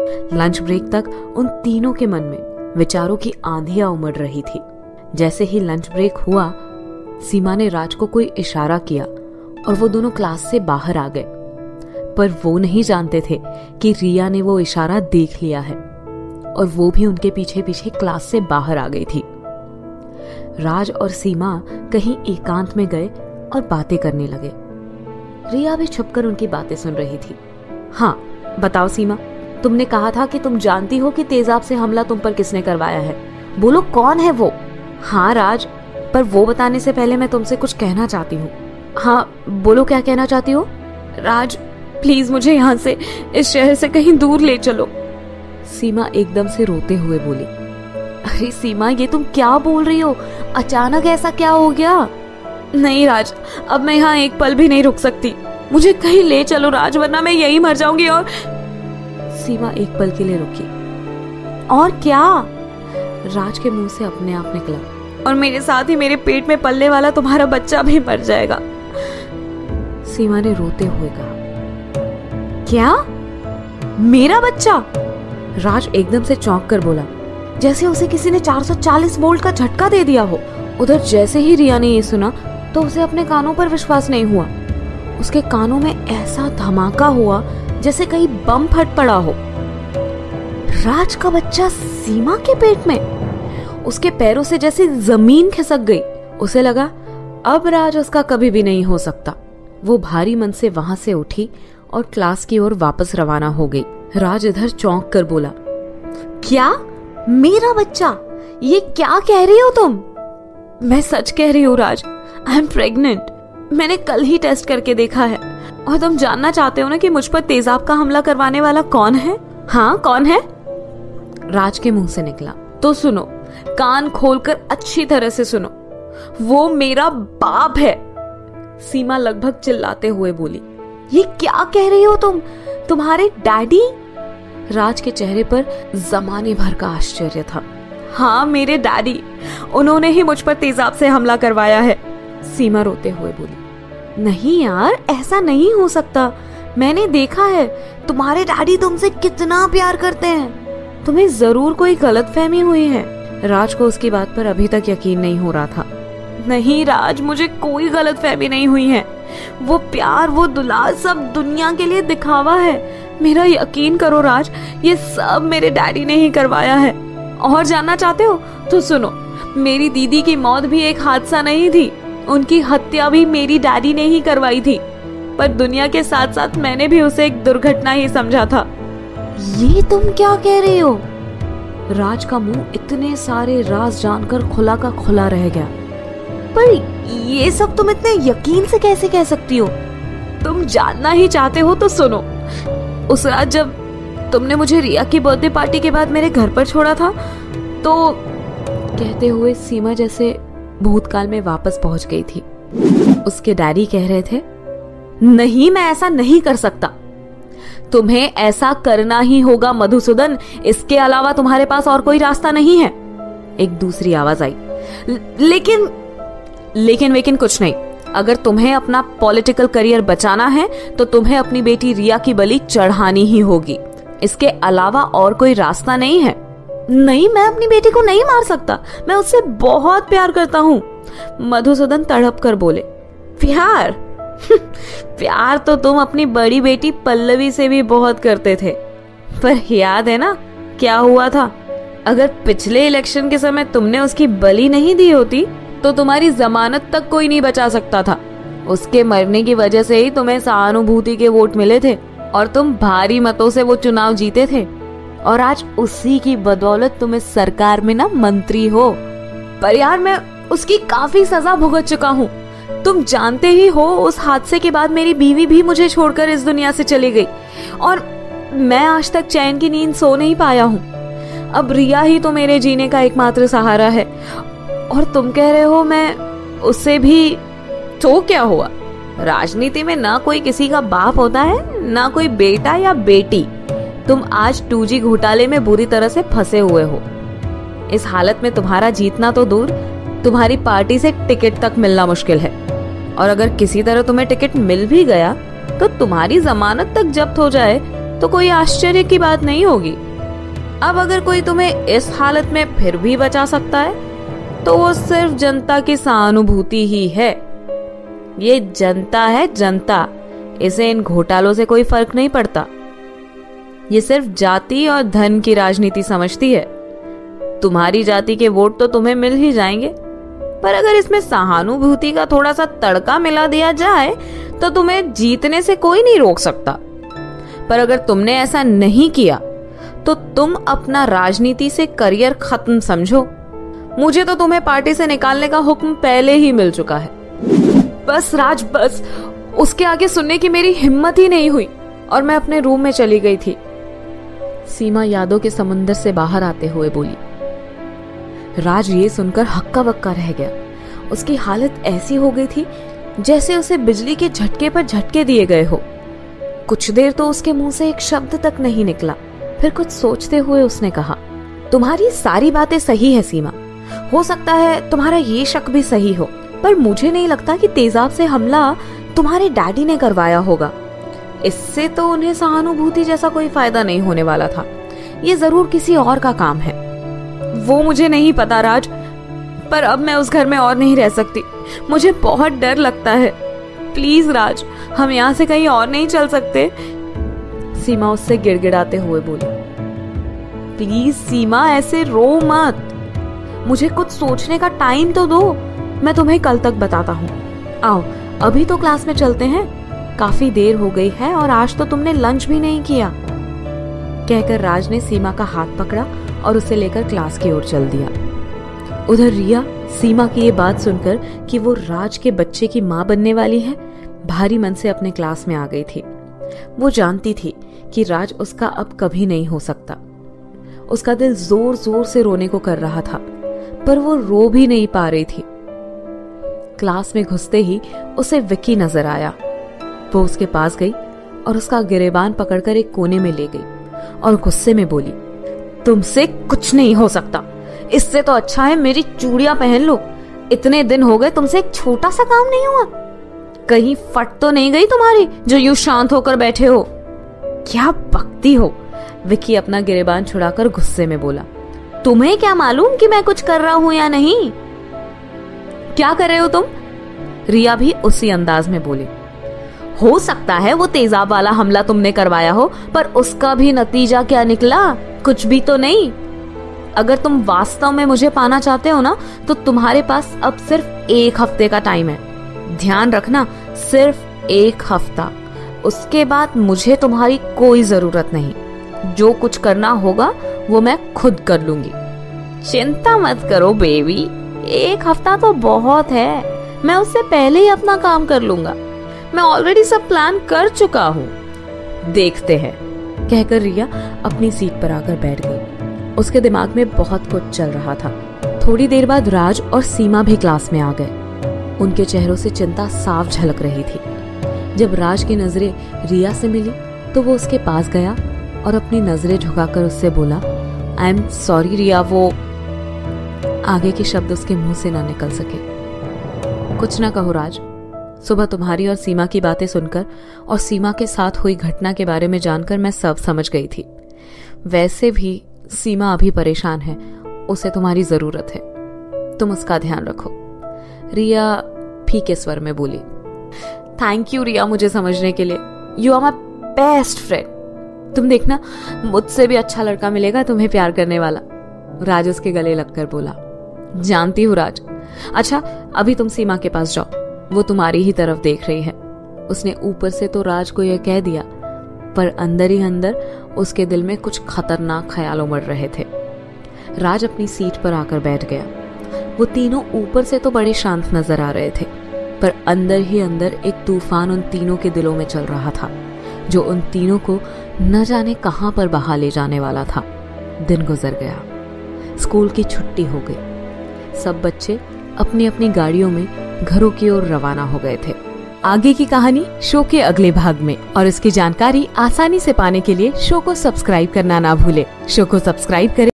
Lunch break तक उन तीनों के मन में विचारों की आंधियां उमड़ रही थी। जैसे ही लंच ब्रेक हुआ, सीमा ने राज को कोई इशारा किया और वो दोनों क्लास से बाहर आ गए। पर वो नहीं जानते थे कि रिया ने वो इशारा देख लिया है और वो भी उनके पीछे पीछे क्लास से बाहर आ गई थी। राज और सीमा कहीं एकांत में गए और बातें करने लगे। रिया भी छुपकर उनकी बातें सुन रही थी। हाँ बताओ सीमा, तुमने कहा था कि तुम जानती हो कि तेजाब से हमला तुम पर किसने करवाया है। बोलो कौन है वो। हाँ राज, पर वो बताने से पहले मैं तुमसे कुछ कहना चाहती हूँ। हाँ बोलो, क्या कहना चाहती हो। राज प्लीज मुझे यहाँ से, इस शहर से कहीं दूर ले चलो। सीमा एकदम से रोते हुए बोली। अरे सीमा, ये तुम क्या बोल रही हो? अचानक ऐसा क्या हो गया? नहीं राज, अब मैं यहाँ एक पल भी नहीं रुक सकती। मुझे कहीं ले चलो राज, वरना मैं यहीं मर जाऊंगी। और सीमा एक पल के लिए रुकी। और क्या? राज के मुंह से अपने आप निकला, और मेरे साथ ही मेरे पेट में पलने वाला तुम्हारा बच्चा भी मर जाएगा। सीमा ने रोते हुए कहा। क्या? मेरा बच्चा? राज एकदम से चौंक कर बोला, जैसे उसे किसी ने 440 वोल्ट का झटका दे दिया हो। उधर जैसे ही रिया ने ये सुना तो उसे अपने कानों पर विश्वास नहीं हुआ। उसके कानों में ऐसा धमाका हुआ जैसे कहीं बम फट पड़ा हो। राज का बच्चा सीमा के पेट में। उसके पैरों से जैसे जमीन खिसक गई। उसे लगा अब राज उसका कभी भी नहीं हो सकता। वो भारी मन से वहां से उठी और क्लास की ओर वापस रवाना हो गई। राज इधर चौंक कर बोला, क्या? मेरा बच्चा? ये क्या कह रही हो तुम? मैं सच कह रही हूँ राज, आई एम प्रेग्नेंट। मैंने कल ही टेस्ट करके देखा है। और तुम जानना चाहते हो ना कि मुझ पर तेजाब का हमला करवाने वाला कौन है? हाँ कौन है? राज के मुंह से निकला। तो सुनो, कान खोलकर अच्छी तरह से सुनो, वो मेरा बाप है। सीमा लगभग चिल्लाते हुए बोली। ये क्या कह रही हो तुम? तुम्हारे डैडी? राज के चेहरे पर जमाने भर का आश्चर्य था। हाँ मेरे डैडी, उन्होंने ही मुझ पर तेजाब से हमला करवाया है। सीमा रोते हुए बोली। नहीं यार, ऐसा नहीं हो सकता। मैंने देखा है तुम्हारे डैडी तुमसे कितना प्यार करते हैं। तुम्हें जरूर कोई गलतफहमी हुई है। राज को उसकी बात पर अभी तक यकीन नहीं हो रहा था। नहीं राज, मुझे कोई गलतफहमी नहीं हुई है। वो प्यार, वो दुलार सब दुनिया के लिए दिखावा है। मेरा यकीन करो राज, ये सब मेरे डैडी ने ही करवाया है। और जानना चाहते हो तो सुनो, मेरी दीदी की मौत भी एक हादसा नहीं थी। उनकी हत्या भी मेरी डैडी ने ही करवाई थी। पर दुनिया के साथ साथ मैंने भी उसे एक दुर्घटना ही समझा था। ये तुम क्या कह रहे हो? राज का मुंह इतने सारे राज जानकर खुला का खुला रह गया। पर ये सब तुम इतने यकीन से कैसे कह सकती हो? तुम जानना ही चाहते हो तो सुनो। उस रात जब तुमने मुझे रिया की बर्थडे पार्टी के बाद मेरे घर पर छोड़ा था, तो कहते हुए सीमा जैसे भूतकाल में वापस पहुंच गई थी। उसके डैडी कह रहे थे, नहीं मैं ऐसा नहीं कर सकता। तुम्हें ऐसा करना ही होगा मधुसूदन, इसके अलावा तुम्हारे पास और कोई रास्ता नहीं है। एक दूसरी आवाज आई। लेकिन कुछ नहीं। अगर तुम्हें अपना पॉलिटिकल करियर बचाना है तो तुम्हें अपनी बेटी रिया की बलि चढ़ानी ही होगी। इसके अलावा और कोई रास्ता नहीं है। नहीं, मैं अपनी बेटी को नहीं मार सकता। मैं उससे बहुत प्यार करता हूँ। मधुसूदन तड़प कर बोले। प्यार? प्यार तो तुम अपनी बड़ी बेटी पल्लवी से भी बहुत करते थे। पर याद है ना क्या हुआ था? अगर पिछले इलेक्शन के समय तुमने उसकी बलि नहीं दी होती तो तुम्हारी जमानत तक कोई नहीं बचा सकता था। उसके मरने की वजह से ही तुम्हें सहानुभूति के वोट मिले थे और तुम भारी मतों से वो चुनाव जीते थे। और आज उसी की बदौलत तुम इस सरकार में ना मंत्री हो। पर यार, मैं उसकी काफी सजा भुगत चुका हूँ। तुम जानते ही हो, उस हादसे के बाद मेरी बीवी भी मुझे छोड़कर इस दुनिया से चली गई और मैं आज तक चैन की नींद सो नहीं पाया हूँ। अब रिया ही तो मेरे जीने का एकमात्र सहारा है। और तुम कह रहे हो मैं उससे भी? तो क्या हुआ? राजनीति में ना कोई किसी का बाप होता है, ना कोई बेटा या बेटी। तुम आज 2G घोटाले में बुरी तरह से फंसे हुए हो। इस हालत में तुम्हारा जीतना तो दूर, तुम्हारी पार्टी से टिकट तक मिलना मुश्किल है। और अगर किसी तरह तुम्हें टिकट मिल भी गया तो तुम्हारी जमानत तक जब्त हो जाए तो कोई आश्चर्य की बात नहीं होगी। अब अगर कोई तुम्हें इस हालत में फिर भी बचा सकता है तो वो सिर्फ जनता की सहानुभूति ही है। ये जनता है, जनता। इसे इन घोटालों से कोई फर्क नहीं पड़ता। ये सिर्फ जाति और धन की राजनीति समझती है। तुम्हारी जाति के वोट तो तुम्हें मिल ही जाएंगे, पर अगर इसमें सहानुभूति का थोड़ा सा तड़का मिला दिया जाए तो तुम्हें जीतने से कोई नहीं रोक सकता। पर अगर तुमने ऐसा नहीं किया तो तुम अपना राजनीति से करियर खत्म समझो। मुझे तो तुम्हें पार्टी से निकालने का हुक्म पहले ही मिल चुका है। बस राज, बस। उसके आगे सुनने की मेरी हिम्मत ही नहीं हुई और मैं अपने रूम में चली गई थी। सीमा यादों के समुंदर से बाहर आते हुए बोली। राज ये सुनकर हक्का बक्का रह गया। उसकी हालत ऐसी हो गई थी जैसे उसे बिजली के झटके पर झटके दिए गए हो। कुछ देर तो उसके मुंह से एक शब्द तक नहीं निकला। फिर कुछ सोचते हुए उसने कहा, तुम्हारी सारी बातें सही है सीमा। हो सकता है तुम्हारा ये शक भी सही हो, पर मुझे नहीं लगता कि तेजाब से हमला तुम्हारे डैडी ने करवाया होगा। इससे तो उन्हें सहानुभूति जैसा कोई फायदा नहीं होने वाला था। ये जरूर किसी और का काम है। वो मुझे नहीं पता राज, पर अब मैं उस घर में और नहीं रह सकती। मुझे बहुत डर लगता है। प्लीज राज, हम यहाँ से कहीं और नहीं चल सकते? सीमा उससे गिड़गिड़ाते हुए बोली। प्लीज सीमा, ऐसे रो मत। मुझे कुछ सोचने का टाइम तो दो। मैं तुम्हें कल तक बताता हूँ। आओ, अभी तो क्लास में चलते हैं। काफी देर हो गई है और आज तो तुमने लंच भी नहीं किया। कहकर राज ने सीमा का हाथ पकड़ा और उसे लेकर क्लास की ओर चल दिया। उधर रिया सीमा की ये बात सुनकर कि वो राज के बच्चे की मां बनने वाली है, भारी मन से अपने क्लास में आ गई थी। वो जानती थी कि राज उसका अब कभी नहीं हो सकता। उसका दिल जोर जोर से रोने को कर रहा था, पर वो रो भी नहीं पा रही थी। क्लास में घुसते ही उसे विक्की नजर आया। वो उसके पास गई और उसका गिरेबान पकड़कर एक कोने में ले गई और गुस्से में बोली, तुमसे कुछ नहीं हो सकता। इससे तो अच्छा है मेरी चूड़ियां पहन लो। इतने दिन हो गए, तुमसे एक छोटा सा काम नहीं हुआ। कहीं फट तो नहीं गई तुम्हारी जो यूं शांत होकर बैठे हो? क्या बकती हो? विक्की अपना गिरेबान छुड़ाकर गुस्से में बोला। तुम्हें क्या मालूम कि मैं कुछ कर रहा हूं या नहीं? क्या कर रहे हो तुम? रिया भी उसी अंदाज में बोली। हो सकता है वो तेजाब वाला हमला तुमने करवाया हो, पर उसका भी नतीजा क्या निकला? कुछ भी तो नहीं। अगर तुम वास्तव में मुझे पाना चाहते हो ना, तो तुम्हारे पास अब सिर्फ 1 हफ्ते का टाइम है। ध्यान रखना, सिर्फ 1 हफ्ता। उसके बाद मुझे तुम्हारी कोई जरूरत नहीं। जो कुछ करना होगा वो मैं खुद कर लूंगी। चिंता मत करो बेबी, 1 हफ्ता तो बहुत है। मैं उससे पहले ही अपना काम कर लूंगा। मैं ऑलरेडी सब प्लान कर चुका हूँ। देखते हैं। कहकर रिया अपनी सीट पर आकर बैठ गई। उसके दिमाग में बहुत कुछ चल रहा था। थोड़ी देर बाद राज और सीमा भी क्लास में आ गए। उनके चेहरों से चिंता साफ झलक रही थी। जब राज की नजरें रिया से मिली तो वो उसके पास गया और अपनी नजरें झुकाकर उससे बोला, आई एम सॉरी रिया। वो आगे के शब्द उसके मुंह से ना निकल सके। कुछ ना कहो राज। सुबह तुम्हारी और सीमा की बातें सुनकर और सीमा के साथ हुई घटना के बारे में जानकर मैं सब समझ गई थी। वैसे भी सीमा अभी परेशान है, उसे तुम्हारी जरूरत है। तुम उसका ध्यान रखो। रिया फीके स्वर में बोली। थैंक यू रिया, मुझे समझने के लिए। You are my best friend. तुम देखना, मुझसे भी अच्छा लड़का मिलेगा तुम्हें प्यार करने वाला। राज उसके गले लगकर बोला। जानती हूँ राज। अच्छा, अभी तुम सीमा के पास जाओ, वो तुम्हारी ही तरफ देख रही है। उसने ऊपर से तो राज को यह कह दिया, पर अंदर ही अंदर उसके दिल में कुछ खतरनाक ख्याल उमड़ रहे थे। राज अपनी सीट पर आकर बैठ गया। वो तीनों ऊपर से तो बड़े शांत नजर आ रहे थे, पर अंदर ही अंदर एक तूफान उन तीनों के दिलों में चल रहा था, जो उन तीनों को न जाने कहां पर बहा ले जाने वाला था। दिन गुजर गया। स्कूल की छुट्टी हो गई। सब बच्चे अपनी अपनी गाड़ियों में घरों की ओर रवाना हो गए थे। आगे की कहानी शो के अगले भाग में, और इसकी जानकारी आसानी से पाने के लिए शो को सब्सक्राइब करना ना भूले। शो को सब्सक्राइब करें।